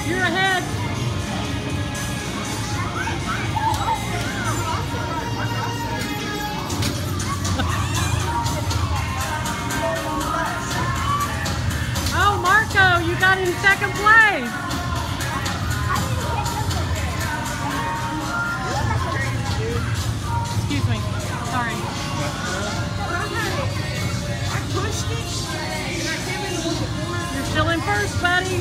You're ahead. Oh, Marco, you got in second place. Excuse me. Sorry. You're still in first, buddy.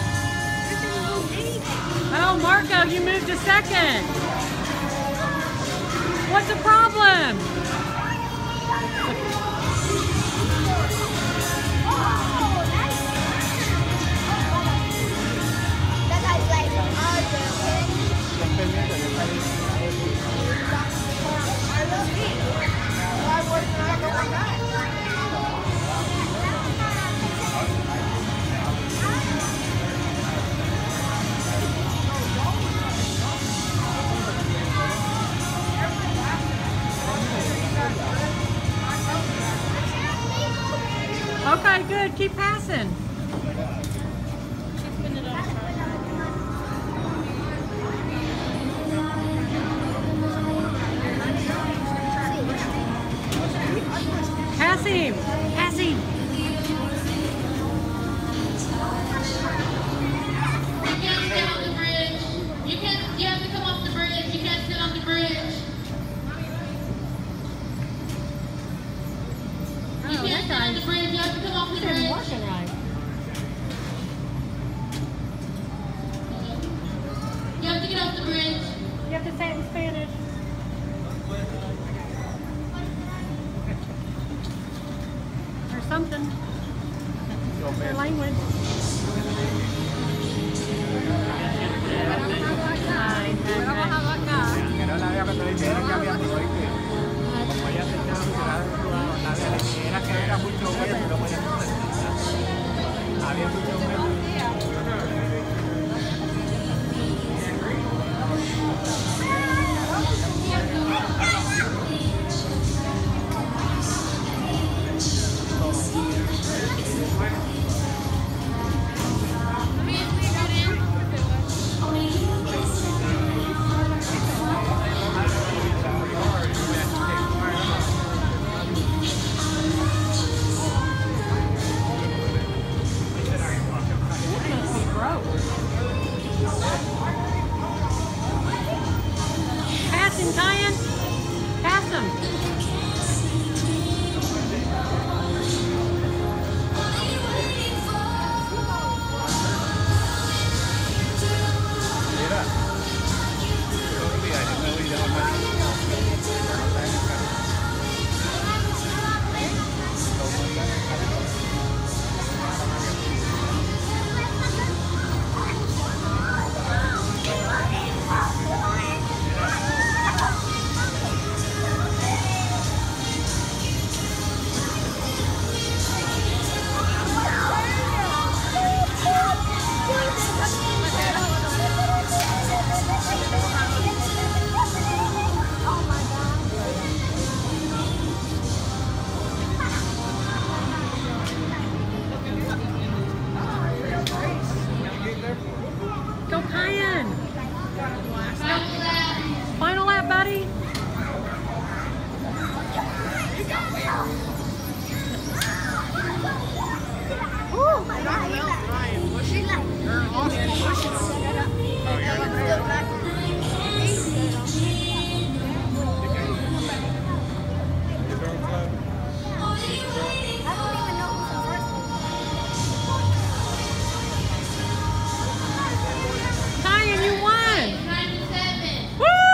Oh, Marco, you moved to second. What's the problem? Okay, good. Keep passing. Pass him. Pass him. You can't sit on the bridge. You have to come off the bridge. You can't sit on the bridge. You can't sit on the bridge. You have to come off the bridge. Working right. You have to get off the bridge. You have to say it in Spanish. Or something. Their language. Que no la había cuando le dijeron que había mucho, ¿viste? Como ella se echaba mucho, era que era mucho metro y no podía hacer. Había mucho metro. Pass him, Kyan. Pass him. Go, Kyan. Final lap, buddy. Kyan, you won. 97.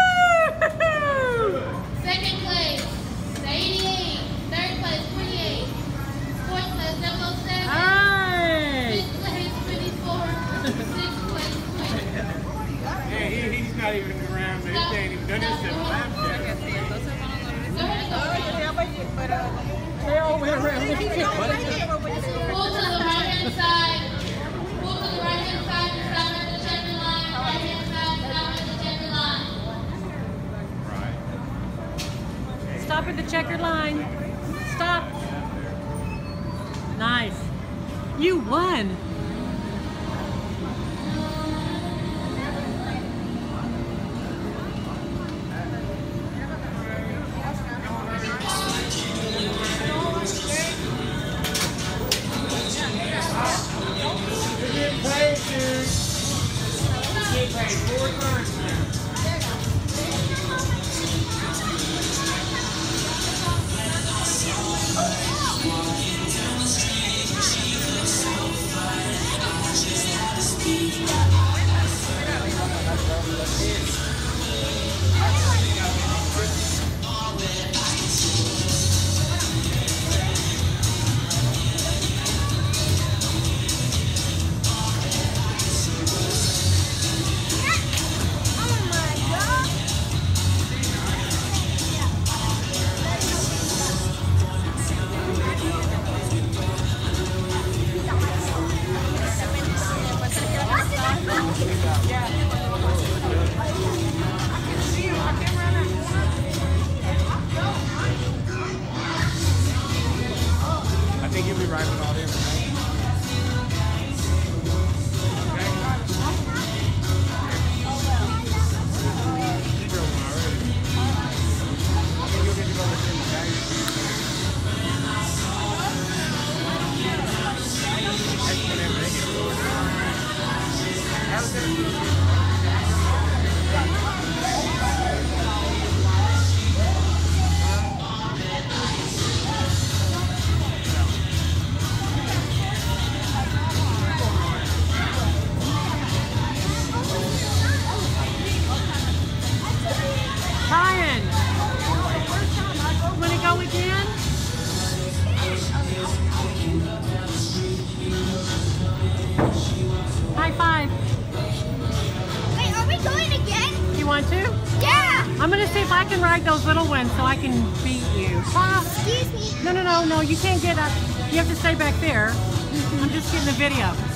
Woo! Second place, 88. Third place, 28. Fourth place, 007. Hey. Fifth place, 24. Sixth place, 20. Hey, he's not even around. He ain't even done his 7 laps yet. They all went around. Pull to the right-hand side. Pull to the right-hand side and stop at the checker line. Right-hand side, stop at the checker line. Stop at the checkered line. Stop. Nice. You won. I think you'll be right with all this. Ryan, want to go again? High five. Wait, are we going again? You want to? Yeah! I'm going to see if I can ride those little ones so I can beat you. Excuse me. No, you can't get up. You have to stay back there. I'm just getting the video.